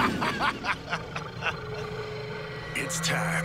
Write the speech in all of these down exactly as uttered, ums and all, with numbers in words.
It's time.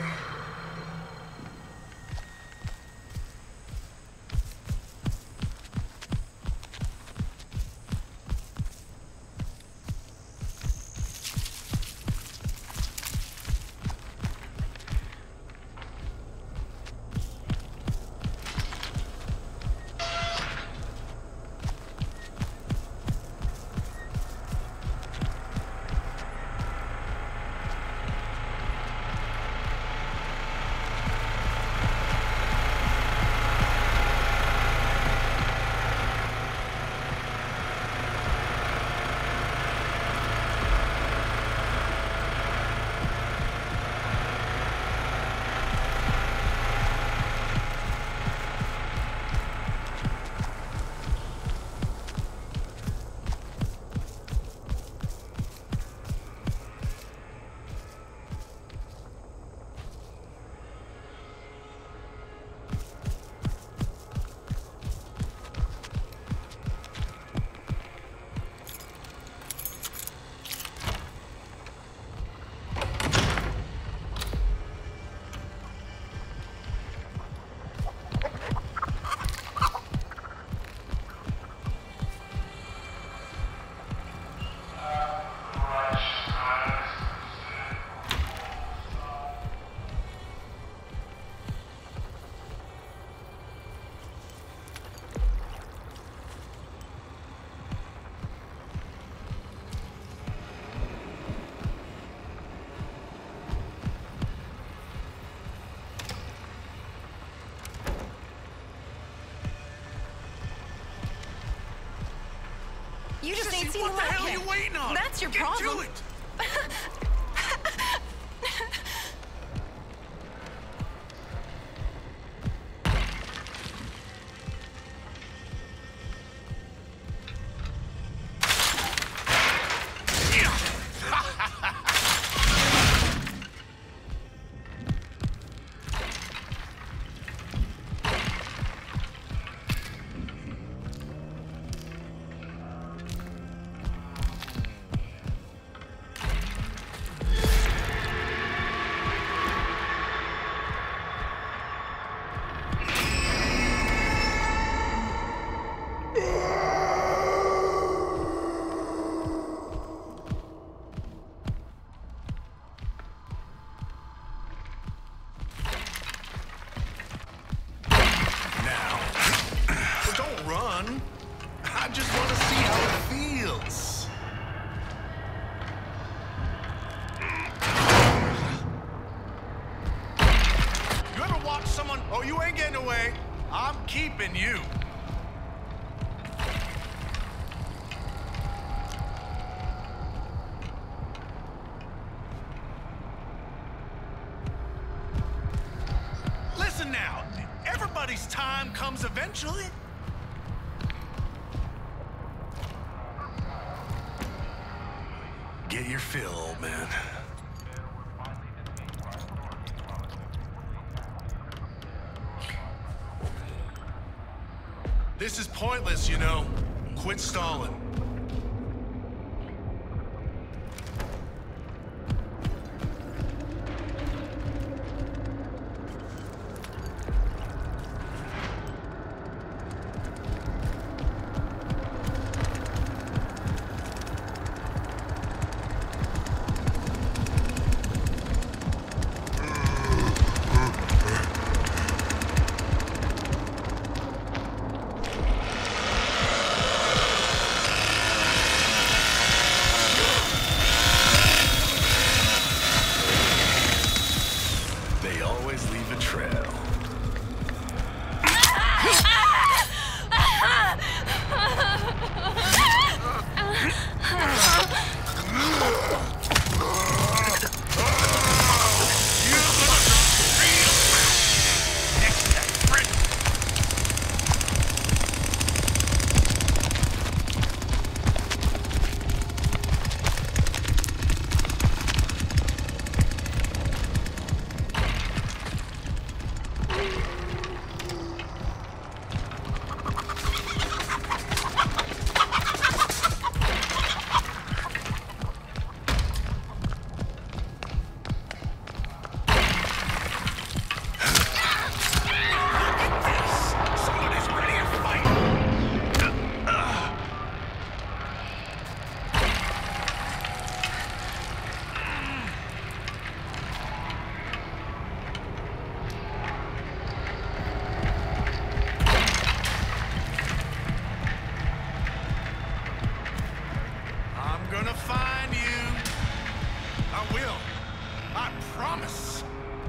You just Sissy, ain't seen what the light hell yet. are you waiting on? That's your Get problem. to it. I just want to see how it feels. You ever watch someone? Oh, you ain't getting away. I'm keeping you. Listen now. Everybody's time comes eventually. Get your fill, old man. This is pointless, you know. Quit stalling. gonna find you. I will. I promise.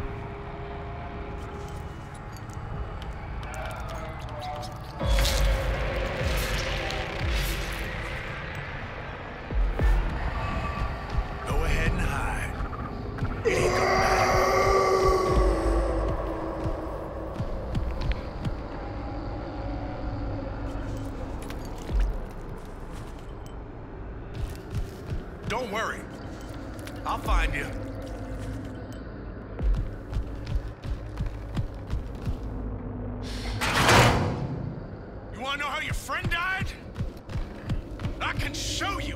Go ahead and hide. It ain't gonna matter. Don't worry. I'll find you. You wanna know how your friend died? I can show you.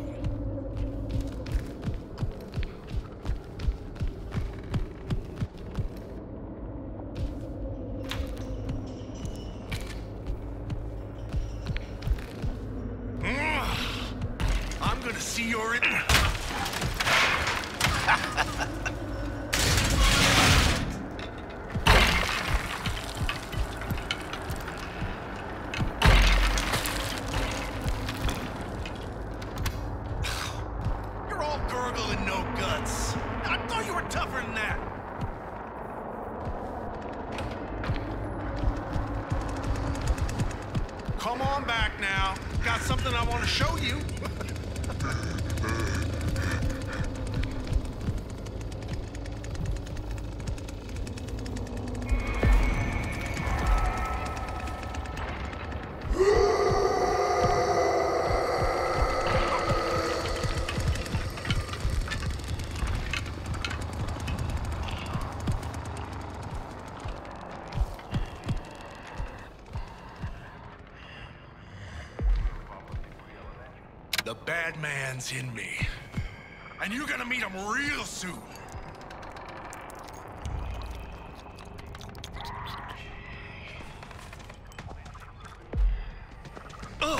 I'm gonna see your in. You're all gurgle and no guts. I thought you were tougher than that. Come on back now. Got something I want to show you. The bad man's in me. And you're gonna meet him real soon. Ugh.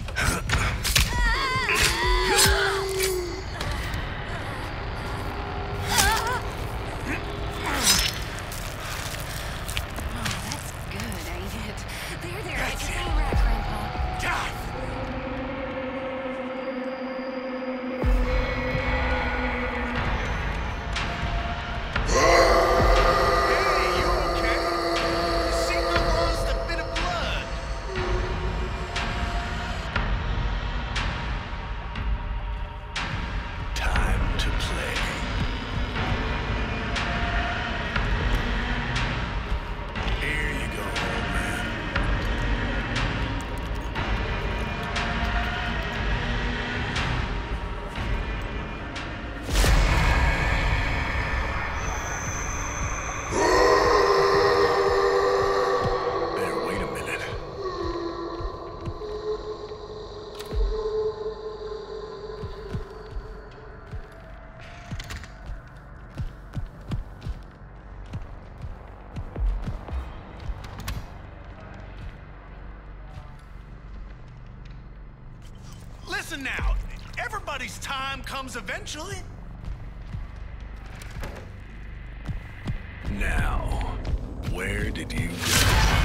Listen now, everybody's time comes eventually. Now, where did you go?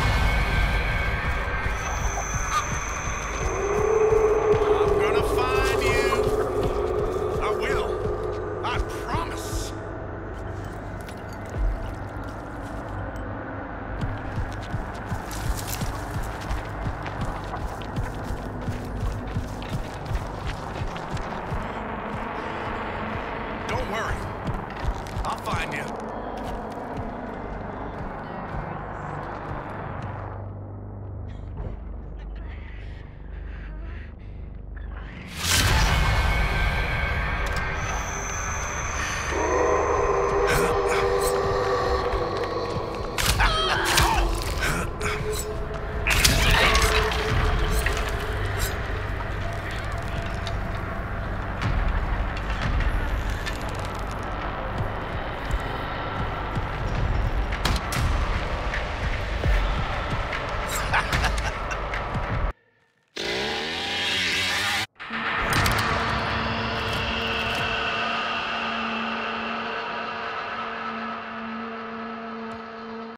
I'm gonna find you. I will. I promise. Don't worry. I'll find you.